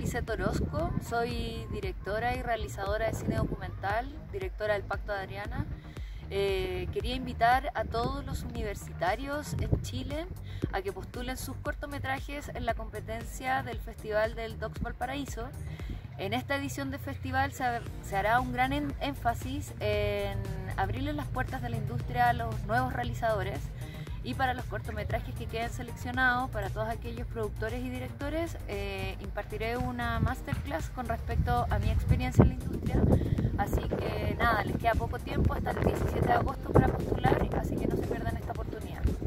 Lisette Orozco, soy directora y realizadora de cine documental, directora del Pacto de Adriana. Quería invitar a todos los universitarios en Chile a que postulen sus cortometrajes en la competencia del Festival del Docs Valparaíso. En esta edición del festival se hará un gran énfasis en abrirles las puertas de la industria a los nuevos realizadores, y para los cortometrajes que queden seleccionados, para todos aquellos productores y directores, impartiré una masterclass con respecto a mi experiencia en la industria. Así que nada, les queda poco tiempo hasta el 17 de agosto para postular, así que no se pierdan esta oportunidad.